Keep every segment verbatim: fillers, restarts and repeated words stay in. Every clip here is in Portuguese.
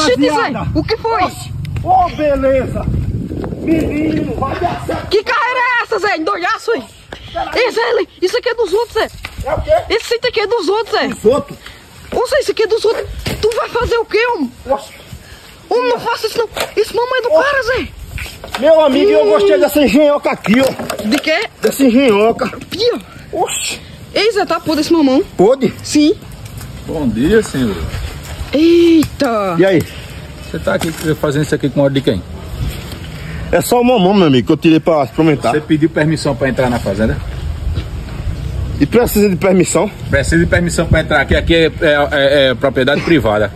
Oxi, Zé, o que foi? Ô, oh, beleza. Menino, vai dar certo. Que carreira é essa, Zé? Endoidaço, hein? Ei, Zé, isso aqui é dos outros, Zé. É o quê? Esse aqui é dos outros, Zé. Dos outros? Ô, Zé, isso aqui é dos outros. Tu vai fazer o quê, homem? Oxi. Homem, não faça isso não. Esse mamãe é do oh. cara, Zé. Meu amigo, hum. eu gostei dessa engenhoca aqui, ó. De quê? Dessa engenhoca. Aqui, ó. Oxi. Ei, Zé, tá podre esse mamão? Pode? Sim. Bom dia, senhor. Eita. E aí? Você tá aqui fazendo isso aqui com ordem de quem? É só o mamão, meu amigo, que eu tirei pra experimentar. Você pediu permissão pra entrar na fazenda? E precisa de permissão? Precisa de permissão pra entrar aqui. Aqui é, é, é, é propriedade privada.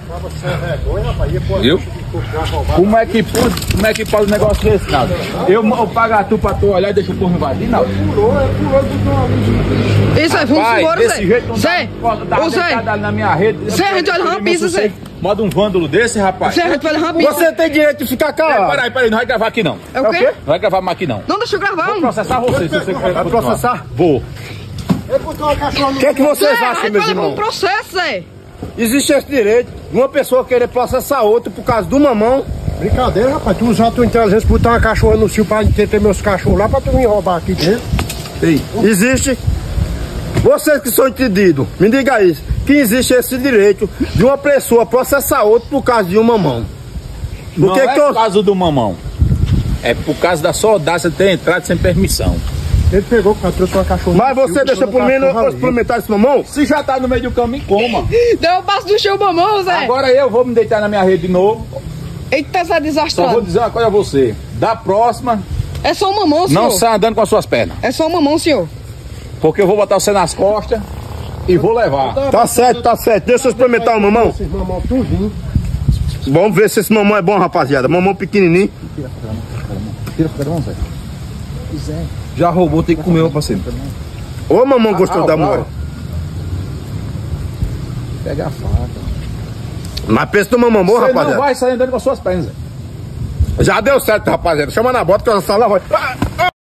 Viu? Como é que pode, como é que pode um negócio desse, Naldo? Eu, eu pago tu pra tu olhar e deixa o povo invadir, Naldo? Pulou, é pulou do Ei, Zé, vamos embora, desse Zé. jeito não Zé, dá, ô Zé. na minha rede. Zé, a gente vai levar uma pizza, Zé. Moda um vândalo desse, rapaz. Zé, a gente vai levar uma pizza. Você tem direito de ficar calado. É, peraí, peraí, não vai gravar aqui não. É o quê? Não vai gravar mais aqui não. Não, deixa eu gravar. Vou processar você, se você Vai processar? Vou. O que é que vocês Zé, acham, a gente meus vai levar um irmãos? processo, Zé. Existe esse direito de uma pessoa querer processar outra por causa do mamão. Brincadeira, rapaz. Tu usar tua inteligência por botar uma cachorra no cio pra ter meus cachorros lá pra tu me roubar aqui dentro. Ei, existe. Vocês que são entendidos, me diga isso. Que existe esse direito de uma pessoa processar outra por causa de um mamão. Não que é que eu... por causa do mamão. É por causa da sua audácia de ter entrado sem permissão. Ele pegou, cara, trouxe uma cachorra. Mas você deixa por mim não experimentar esse mamão? Se já tá no meio do caminho, coma. Deu um passo do chão, mamão, Zé. Agora eu vou me deitar na minha rede de novo. Eita, Zé Só desastrado. vou dizer uma coisa a você. Da próxima, É só um mamão, senhor. não sai andando com as suas pernas. É só um mamão, senhor. Porque eu vou botar você nas costas e vou levar. Tá certo, tá certo. Deixa eu experimentar o mamão. Esses mamão tudinho. Vamos ver se esse mamão é bom, rapaziada. Mamão pequenininho. Tira a mão, Zé. Já roubou, tem que comer, meu parceiro. Ô, mamão gostou Ah, da bravo. moeda. Pega a faca. Mas pensa no mamão bom, Você rapaziada. não vai sair andando com as suas pernas, Zé. Já deu certo, rapaziada. Chama na bota que eu só lá vai.